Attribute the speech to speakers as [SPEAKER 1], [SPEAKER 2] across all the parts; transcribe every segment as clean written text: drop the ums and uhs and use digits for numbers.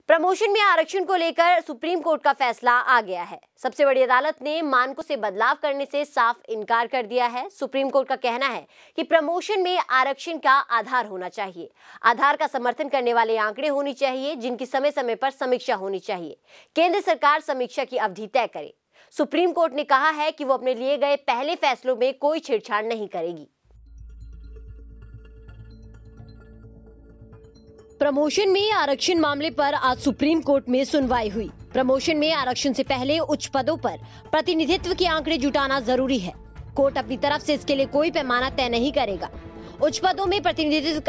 [SPEAKER 1] Promotion में आरक्षण को लेकर सुप्रीम कोर्ट का फैसला आ गया है। सबसे बड़ी अदालत ने मानकों से बदलाव करने से साफ इनकार कर दिया है। सुप्रीम कोर्ट का कहना है कि प्रमोशन में आरक्षण का आधार होना चाहिए। आधार का समर्थन करने वाले आंकड़े होनी चाहिए, जिनकी समय समय पर समीक्षा होनी चाहिए। केंद्र सरकार समीक्षा की अवधि तय करे। सुप्रीम कोर्ट ने कहा है कि वो अपने लिए गए पहले फैसलों में कोई छेड़छाड़ नहीं करेगी। प्रमोशन में आरक्षण मामले पर आज सुप्रीम कोर्ट में सुनवाई हुई। प्रमोशन में आरक्षण से पहले उच्च पदों पर प्रतिनिधित्व के आंकड़े जुटाना जरूरी है। कोर्ट अपनी तरफ से इसके लिए कोई पैमाना तय नहीं करेगा। उच्च पदों में प्रतिनिधित्व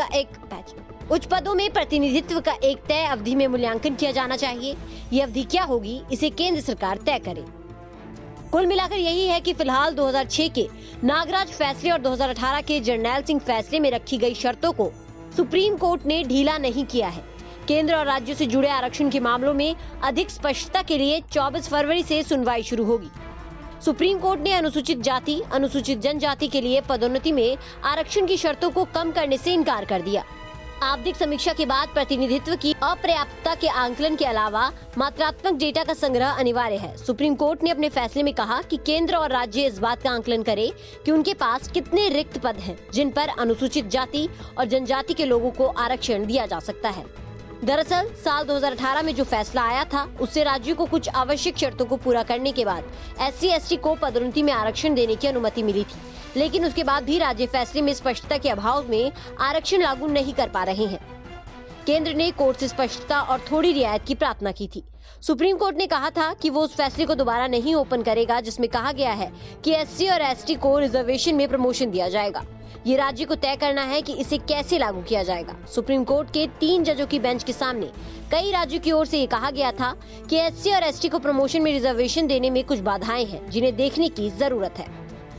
[SPEAKER 1] का एक तय अवधि में मूल्यांकन किया जाना चाहिए। ये अवधि क्या होगी, इसे केंद्र सरकार तय करे। कुल मिलाकर यही है कि फिलहाल 2006 के नागराज फैसले और 2018 के जरनैल सिंह फैसले में रखी गई शर्तों को सुप्रीम कोर्ट ने ढीला नहीं किया है। केंद्र और राज्यों से जुड़े आरक्षण के मामलों में अधिक स्पष्टता के लिए 24 फरवरी से सुनवाई शुरू होगी। सुप्रीम कोर्ट ने अनुसूचित जाति, अनुसूचित जनजाति के लिए पदोन्नति में आरक्षण की शर्तों को कम करने से इनकार कर दिया। आवधिक समीक्षा के बाद प्रतिनिधित्व की अपर्याप्तता के आंकलन के अलावा मात्रात्मक डेटा का संग्रह अनिवार्य है। सुप्रीम कोर्ट ने अपने फैसले में कहा कि केंद्र और राज्य इस बात का आंकलन करे कि उनके पास कितने रिक्त पद हैं, जिन पर अनुसूचित जाति और जनजाति के लोगों को आरक्षण दिया जा सकता है। दरअसल साल 2018 में जो फैसला आया था, उससे राज्यों को कुछ आवश्यक शर्तों को पूरा करने के बाद SC/ST को पदोन्नति में आरक्षण देने की अनुमति मिली थी, लेकिन उसके बाद भी राज्य फैसले में स्पष्टता के अभाव में आरक्षण लागू नहीं कर पा रहे हैं। केंद्र ने कोर्ट से स्पष्टता और थोड़ी रियायत की प्रार्थना की थी। सुप्रीम कोर्ट ने कहा था कि वो उस फैसले को दोबारा नहीं ओपन करेगा जिसमें कहा गया है कि SC और ST को रिजर्वेशन में प्रमोशन दिया जाएगा। ये राज्य को तय करना है कि इसे कैसे लागू किया जाएगा। सुप्रीम कोर्ट के 3 जजों की बेंच के सामने कई राज्यों की ओर से ये कहा गया था कि SC और ST को प्रमोशन में रिजर्वेशन देने में कुछ बाधाएं हैं, जिन्हें देखने की जरूरत है।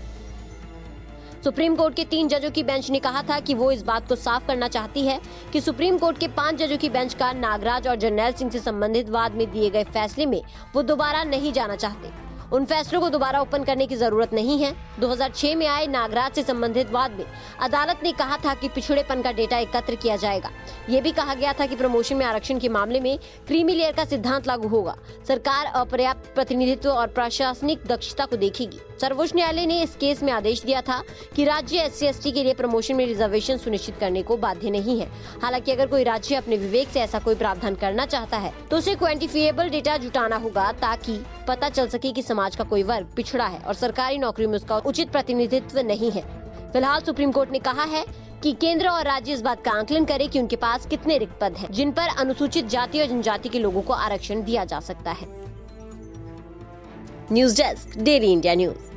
[SPEAKER 1] सुप्रीम कोर्ट के 3 जजों की बेंच ने कहा था कि वो इस बात को साफ करना चाहती है कि सुप्रीम कोर्ट के 5 जजों की बेंच का नागराज और जरनैल सिंह से संबंधित वाद में दिए गए फैसले में वो दोबारा नहीं जाना चाहते। उन फैसलों को दोबारा ओपन करने की जरूरत नहीं है। 2006 में आए नागराज से संबंधित वाद में अदालत ने कहा था कि पिछड़ेपन का डेटा एकत्र किया जाएगा। ये भी कहा गया था कि प्रमोशन में आरक्षण के मामले में क्रीमी लेयर का सिद्धांत लागू होगा। सरकार अपर्याप्त प्रतिनिधित्व और प्रशासनिक दक्षता को देखेगी। सर्वोच्च न्यायालय ने इस केस में आदेश दिया था कि राज्य SC/ST के लिए प्रमोशन में रिजर्वेशन सुनिश्चित करने को बाध्य नहीं है। हालांकि अगर कोई राज्य अपने विवेक से ऐसा कोई प्रावधान करना चाहता है तो उसे क्वांटिफिएबल डेटा जुटाना होगा, ताकि पता चल सके कि समाज का कोई वर्ग पिछड़ा है और सरकारी नौकरी में उसका उचित प्रतिनिधित्व नहीं है। फिलहाल सुप्रीम कोर्ट ने कहा है कि केंद्र और राज्य इस बात का आंकलन करे कि उनके पास कितने रिक्त पद हैं, जिन पर अनुसूचित जाति और जनजाति के लोगों को आरक्षण दिया जा सकता है। News desk, daily India news.